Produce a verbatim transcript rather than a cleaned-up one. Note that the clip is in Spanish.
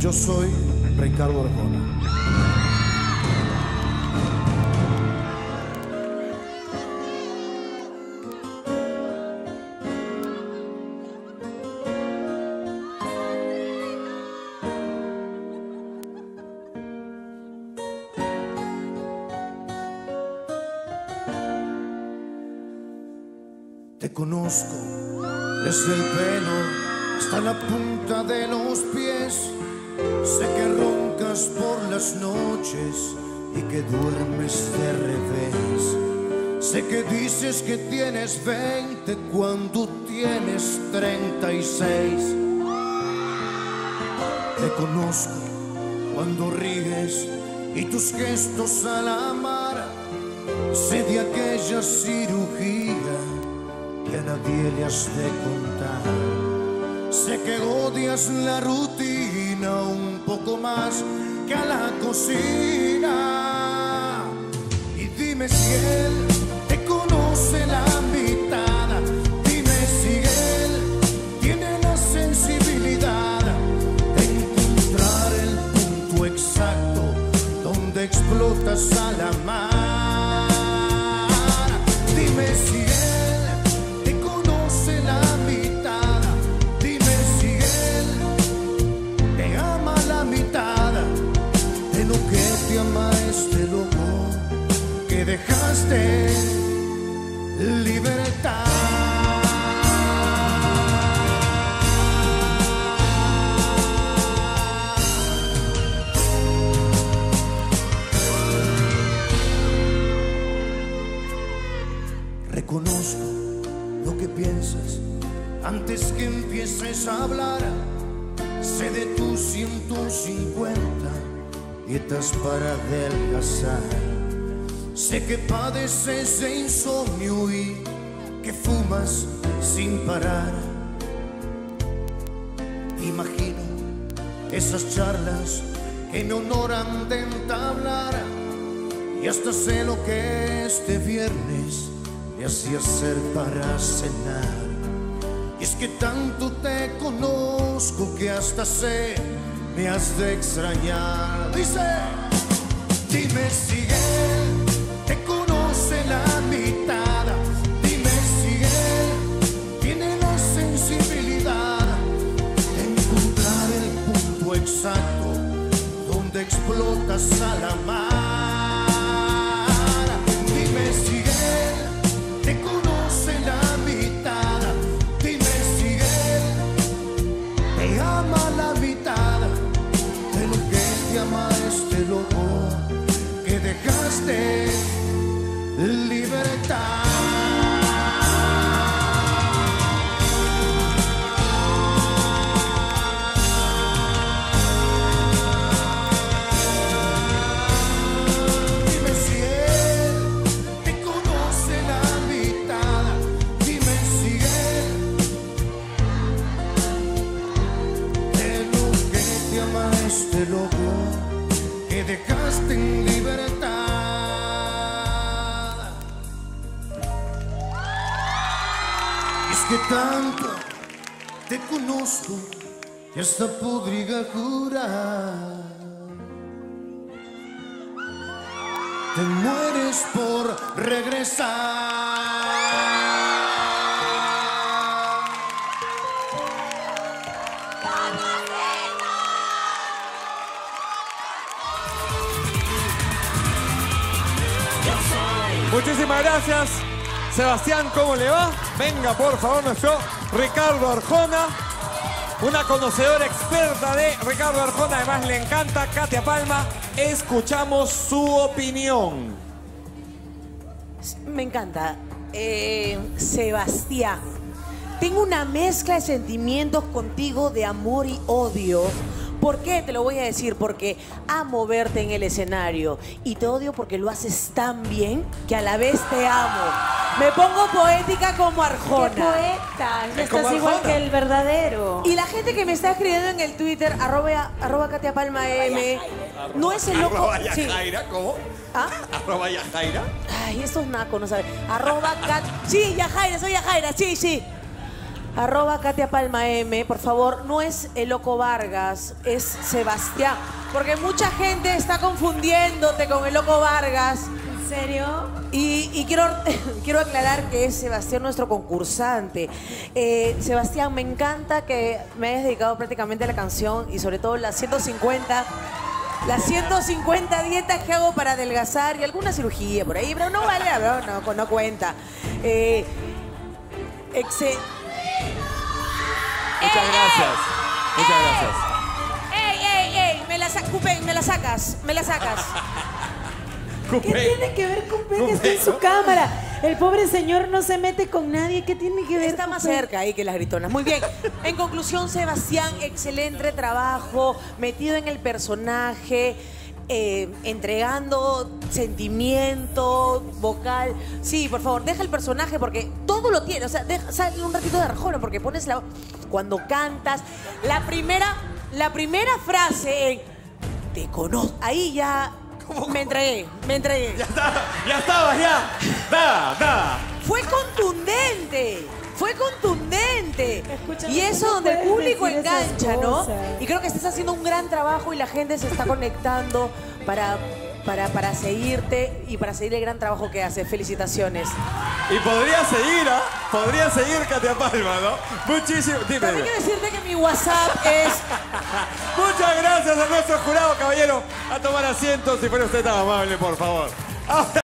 Yo soy Ricardo Arjona. Te conozco desde el pelo hasta la punta de los pies. Sé que roncas por las noches y que duermes de revés. Sé que dices que tienes veinte cuando tienes treinta y seis. Te conozco cuando ríes y tus gestos al amar. Sé de aquella cirugía que a nadie le has de contar. Sé que odias la rutina un poco más que a la cocina. Y dime si él te conoce la mitad. Dime si él tiene la sensibilidad de encontrar el punto exacto donde explotas a la mar. Dime si él te ama este loco que dejaste libertad. Reconozco lo que piensas antes que empieces a hablar. Sé de tus ciento cincuenta dietas para adelgazar. Sé que padeces de insomnio y que fumas sin parar. Imagino esas charlas que me honoran de entablar. Y hasta sé lo que este viernes me hacía hacer para cenar. Y es que tanto te conozco que hasta sé me has de extrañar. Dice, dime si él te conoce la mitad. Dime si él tiene la sensibilidad de encontrar el punto exacto donde explotas a la mar. Dime si él te conoce la mitad. Dime si él te ama la mitad. Te ama este loco que dejaste libertad. Dime si él te conoce la mitad. Dime si él de lo que te ama este loco que dejaste en libertad. Es que tanto te conozco que hasta podría jurar. Te mueres por regresar. Muchísimas gracias. Sebastián, ¿cómo le va? Venga, por favor, nuestro Ricardo Arjona. Una conocedora experta de Ricardo Arjona. Además, le encanta Katia Palma. Escuchamos su opinión. Me encanta. Eh, Sebastián, tengo una mezcla de sentimientos contigo de amor y odio. ¿Por qué? Te lo voy a decir. Porque amo verte en el escenario y te odio porque lo haces tan bien que a la vez te amo. Me pongo poética como Arjona. ¡Qué poeta! Es Estás como igual Arjona. que el verdadero. Y la gente que me está escribiendo en el Twitter, arroba, arroba Katia Palma M, no es el loco. Arroba Sí. Yajaira, ¿cómo? ¿Ah? Arroba Yajaira. Ay, estos nacos no saben. Arroba Kat. Sí, Yajaira, soy Yajaira, sí, sí. Arroba Katia Palma M, por favor, no es el Loco Vargas, es Sebastián. Porque mucha gente está confundiéndote con el Loco Vargas. ¿En serio? Y, y quiero, quiero aclarar que es Sebastián nuestro concursante. Eh, Sebastián, me encanta que me hayas dedicado prácticamente a la canción y sobre todo las ciento cincuenta, las ciento cincuenta dietas que hago para adelgazar y alguna cirugía por ahí, pero no vale, no, no, no cuenta. Eh, exe Muchas ¡Ey, gracias. ey! Muchas ¡Ey! gracias. ¡Ey, ey, ey! Me la, sa Cupen, me la sacas, me la sacas. ¿Qué Cupé. tiene que ver con Pen? Está en su cámara. El pobre señor no se mete con nadie. ¿Qué tiene que ver Está con más Pen? cerca ahí que las gritonas. Muy bien. En conclusión, Sebastián, excelente trabajo, metido en el personaje, eh, entregando sentimiento, vocal. Sí, por favor, deja el personaje porque todo lo tiene. O sea, deja, sale un ratito de Arjona porque pones la... Cuando cantas, la primera, la primera frase en te conozco, ahí ya me entregué, me entregué. Ya estaba, ya estabas, ya. Da, da. Fue contundente, fue contundente. Escúchame, Y eso ¿cómo donde el puedes público decir esas engancha, ¿no? cosas? Y creo que estás haciendo un gran trabajo y la gente se está conectando para, para, para seguirte y para seguir el gran trabajo que haces. Felicitaciones. Y podría seguir, ¿ah? Podría seguir Katia Palma, ¿no? Muchísimo. Dime. También quiero decirte que mi WhatsApp es... Muchas gracias a nuestro jurado, caballero. A tomar asiento, si fuera usted tan amable, por favor. Ahora-